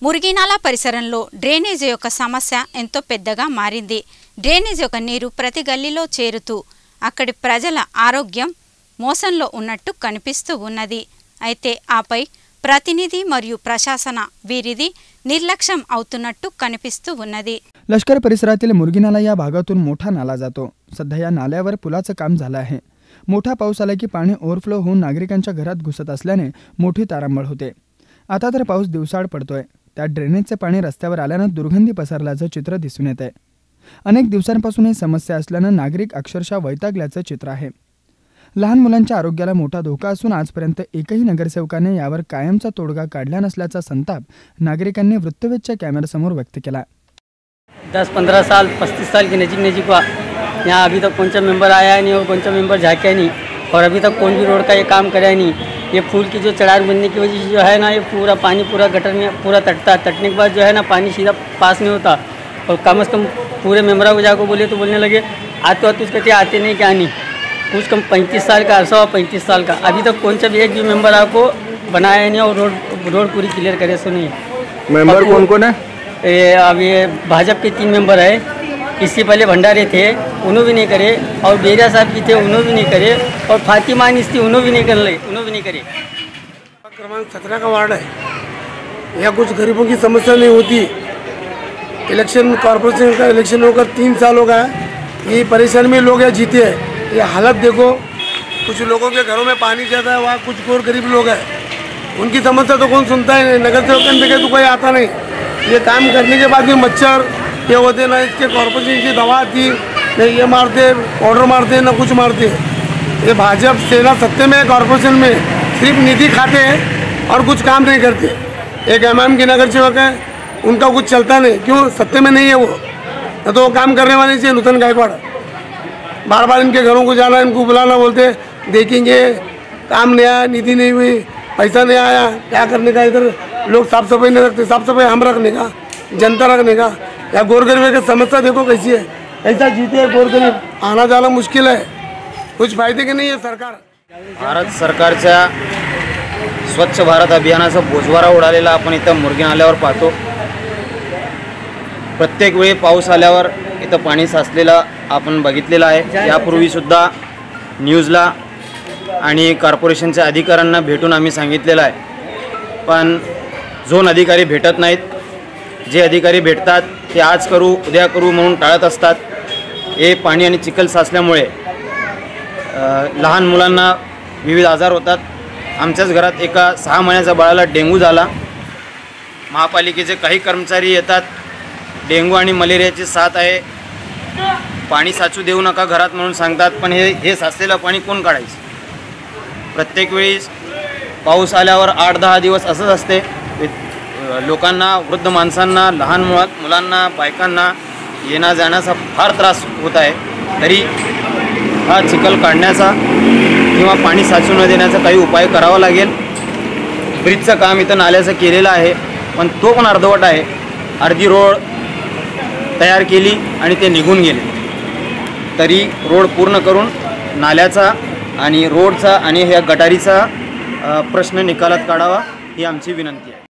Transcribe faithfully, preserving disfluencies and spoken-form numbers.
మురిగినాల పరిసరంలో drainage యొక్క సమస్య ఎంతో పెద్దగా మారింది. డ్రైనేజ్ యొక్క నీరు ప్రతి గల్లీలో చేరుతూ అక్కడి ప్రజల ఆరోగ్యం మోసంలో ఉన్నట్టు కనిపిస్తూ ఉన్నది. అయితే ఆపై प्रतिनिधि మరియు प्रशासन వీరిది निर्लक्ष्यम అవుతున్నట్టు కనిపిస్తూ ఉన్నది. लष्कर परिसरातील मुरगीनाला या भागातून मोठा नाला जातो. सध्या या नाल्यावर पुलाचं काम झालं आहे. मोठा पाऊस आला की पाणी ओव्हरफ्लो होऊन नागरिकांच्या घरात घुसत असल्याने मोठी तारांबळ होते. आता तर पाऊस दिवसाआड पडतोय. त्या ड्रेनेजचे पाणी रस्त्यावर आल्यानं दुर्गंधी पसरल्याचं चित्र दिसून येतंय. अनेक दिवसांपासून ही समस्या असल्यानं नागरिक अक्षरशः वैतागल्याचं चित्र आहे. लहान मुलांच्या आरोग्याला मोठा धोका असून आजपर्यंत एकही नगरसेवकाने यावर कायमचा तोडगा काढला नसल्याचा संताप नागरिकांनी वृत्तवेधच्या कॅमेऱ्यासमोर व्यक्त केला. दस पंद्रह साल पच्चीस साल के नजीक नजीक हुआ, यहाँ अभी तक कौन सा मेंबर आया नहीं और कौन सा मेंबर झाँका नहीं और अभी तक कौन भी रोड का ये काम कराया नहीं. ये फूल की जो चढ़ान बनने की वजह से जो है ना, ये पूरा पानी पूरा गटर में पूरा तटता, तटने के बाद जो है ना पानी सीधा पास में होता. और कम से कम पूरे मेम्बरों को जाकर बोले तो बोलने लगे आज तो उसके कहते आते नहीं क्या नहीं. कुछ कम पैंतीस साल का अरसा हुआ, पैंतीस साल का अभी तक कौन सा भी एक भी मेंबर आपको बनाया नहीं और रोड रोड पूरी क्लियर करे. सो नहीं मेंबर कौन कौन है? ये अब ये भाजपा के तीन मेंबर है. इससे पहले भंडारे थे, उन्होंने भी नहीं करे. और बेरिया साहब की थे, उन्होंने भी नहीं करे. और फातिमा अनीस थी, उन्होंने भी नहीं कर ले उन्होंने भी नहीं करे. क्रमांक सत्रह का वार्ड है. यहाँ कुछ गरीबों की समस्या नहीं होती. इलेक्शन कॉर्पोरेशन का इलेक्शन होकर तीन साल हो गया है. ये परेशानी में लोग यहाँ जीते हैं. ये हालत देखो, कुछ लोगों के घरों में पानी जाता है, वहाँ कुछ और गरीब लोग हैं, उनकी समस्या तो कौन सुनता है. नगर सेवक पे तो कोई आता नहीं. ये काम करने के बाद भी मच्छर ये होते ना, इसके कॉर्पोरेशन की दवा आती नहीं, ये मारते ऑर्डर मारते ना कुछ मारते. ये भाजपा सेना सत्ते में कॉर्पोरेशन में सिर्फ निधि खाते हैं और कुछ काम नहीं करते. एक एम एम के नगर सेवक है, उनका कुछ चलता नहीं. क्यों? सत्ते में नहीं है वो, ना तो वो काम करने वाले चाहिए. नूतन गायकवाड़ बार बार इनके घरों को जाना, इनको बुलाना, बोलते देखेंगे काम नहीं आया, निधि नहीं हुई, पैसा नहीं आया, क्या करने का. इधर लोग साफ सफाई नहीं रखते. साफ सफाई हम रखने का, जनता रखने का. या गोर गरीब की समस्या देखो कैसी है. ऐसा जीते है गोर गरीब, आना जाना मुश्किल है. कुछ फायदे की नहीं है सरकार. भारत सरकारच्या स्वच्छ भारत अभियानाचा बोजवारा उडालेला आपण इथं मुरगी नाल्यावर पाहतो. प्रत्येक वेळी पाऊस आल्यावर इथं पाणी साचलेलं आपण बघितलेलं आहे. यापूर्वीसुद्धा न्यूजला आणि कॉर्पोरेशनच्या अधिकाऱ्यांना भेटून आम्ही सांगितलेलं आहे, पण झोन अधिकारी भेटत नाहीत. जे अधिकारी भेटतात ते आज करू उद्या करू म्हणून टाळत असतात. हे पाणी आणि चिखल साचल्यामुळे लहान मुलांना विविध आजार होतात. आमच्याच घरात एका सहा महिन्याच्या बाळाला डेंग्यू झाला. महापालिकेचे काही कर्मचारी येतात, डेंग्यू आणि मलेरियाची साथ आहे, पाणी साचू देऊ नका घरात म्हणून सांगतात, पण हे हे साचलेलं पाणी कोण काढायचं. प्रत्येक वेळी पाऊस आल्यावर आठ दहा दिवस असंच असते. लोकांना, वृद्ध माणसांना, लहान मुला मुलांना बायकांना येण्या जाण्याचा फार त्रास होत आहे. तरी हा चिखल काढण्याचा किंवा पाणी साचू न देण्याचा काही उपाय करावा लागेल. ब्रिजचं काम इथं नाल्याचं केलेलं आहे, पण तो पण अर्धवट आहे. अर्धी रोड तयार केली आणि ते निघून गेले. तरी रोड पूर्ण करून नाल्याचा आणि रोडचा आणि ह्या गटारीचा प्रश्न निकालात काढावा ही आमची विनंती आहे.